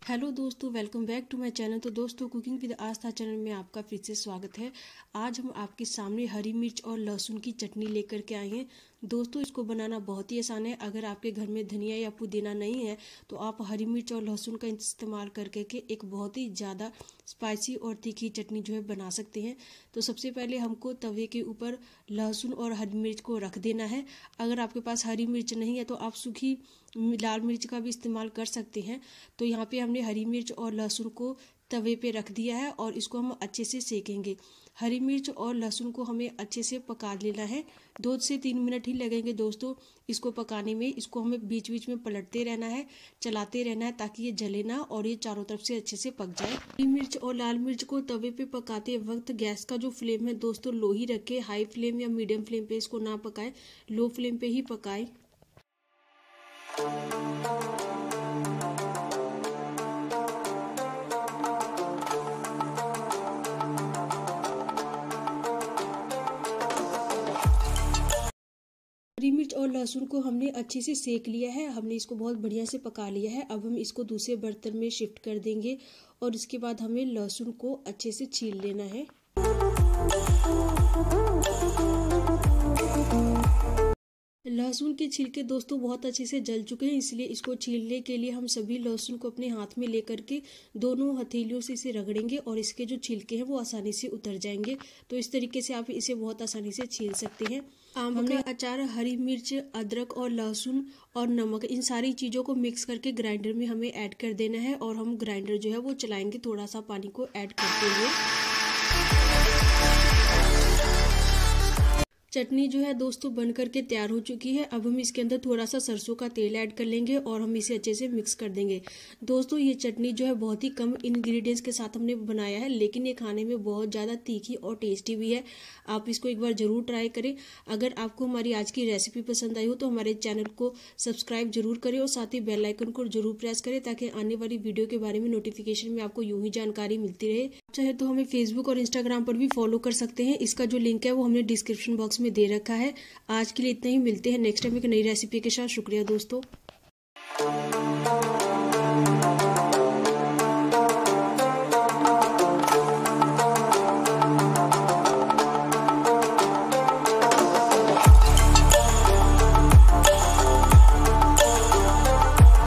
Hello दोस्तों, welcome back to my channel. तो दोस्तों, कुकिंग विद आस्था चैनल में आपका फिर से स्वागत है। आज हम आपके सामने हरी मिर्च और लहसुन की चटनी लेकर के आए हैं। दोस्तों, इसको बनाना बहुत ही आसान है। अगर आपके घर में धनिया या पुदीना नहीं है तो आप हरी मिर्च और लहसुन का इस्तेमाल करके एक बहुत ही ज़्यादा स्पाइसी और तीखी चटनी जो है बना सकते हैं। तो सबसे पहले हमको तवे के ऊपर लहसुन और हरी मिर्च को रख देना है। अगर आपके पास हरी मिर्च नहीं है तो आप सूखी लाल मिर्च का भी इस्तेमाल कर सकते हैं। तो यहाँ पे हमने हरी मिर्च और लहसुन को तवे पे रख दिया है और इसको हम अच्छे से सेकेंगे। हरी मिर्च और लहसुन को हमें अच्छे से पका लेना है। 2 से 3 मिनट ही लगेंगे दोस्तों इसको पकाने में। इसको हमें बीच बीच में पलटते रहना है, चलाते रहना है ताकि ये जले ना और ये चारों तरफ से अच्छे से पक जाए। हरी मिर्च और लाल मिर्च को तवे पे पकाते वक्त गैस का जो फ्लेम है दोस्तों लो ही रखे। हाई फ्लेम या मीडियम फ्लेम पे इसको ना पकाएं, लो फ्लेम पे ही पकाएं। हरी मिर्च और लहसुन को हमने अच्छे से सेक लिया है, हमने इसको बहुत बढ़िया से पका लिया है। अब हम इसको दूसरे बर्तन में शिफ्ट कर देंगे और इसके बाद हमें लहसुन को अच्छे से छील लेना है। लहसुन के छिलके दोस्तों बहुत अच्छे से जल चुके हैं, इसलिए इसको छीलने के लिए हम सभी लहसुन को अपने हाथ में लेकर के दोनों हथेलियों से इसे रगड़ेंगे और इसके जो छिलके हैं वो आसानी से उतर जाएंगे। तो इस तरीके से आप इसे बहुत आसानी से छील सकते हैं। आम का अचार, हरी मिर्च, अदरक और लहसुन और नमक, इन सारी चीज़ों को मिक्स करके ग्राइंडर में हमें ऐड कर देना है और हम ग्राइंडर जो है वो चलाएंगे थोड़ा सा पानी को ऐड करते हुए। चटनी जो है दोस्तों बन करके तैयार हो चुकी है। अब हम इसके अंदर थोड़ा सा सरसों का तेल ऐड कर लेंगे और हम इसे अच्छे से मिक्स कर देंगे। दोस्तों, ये चटनी जो है बहुत ही कम इंग्रेडिएंट्स के साथ हमने बनाया है, लेकिन ये खाने में बहुत ज़्यादा तीखी और टेस्टी भी है। आप इसको एक बार ज़रूर ट्राई करें। अगर आपको हमारी आज की रेसिपी पसंद आई हो तो हमारे चैनल को सब्सक्राइब जरूर करें और साथ ही बेल आइकन को जरूर प्रेस करें ताकि आने वाली वीडियो के बारे में नोटिफिकेशन में आपको यूं ही जानकारी मिलती रहे। चाहे तो हमें फेसबुक और इंस्टाग्राम पर भी फॉलो कर सकते हैं। इसका जो लिंक है वो हमने डिस्क्रिप्शन बॉक्स में दे रखा है। आज के लिए इतना ही, मिलते हैं नेक्स्ट टाइम एक नई रेसिपी के साथ। शुक्रिया दोस्तों।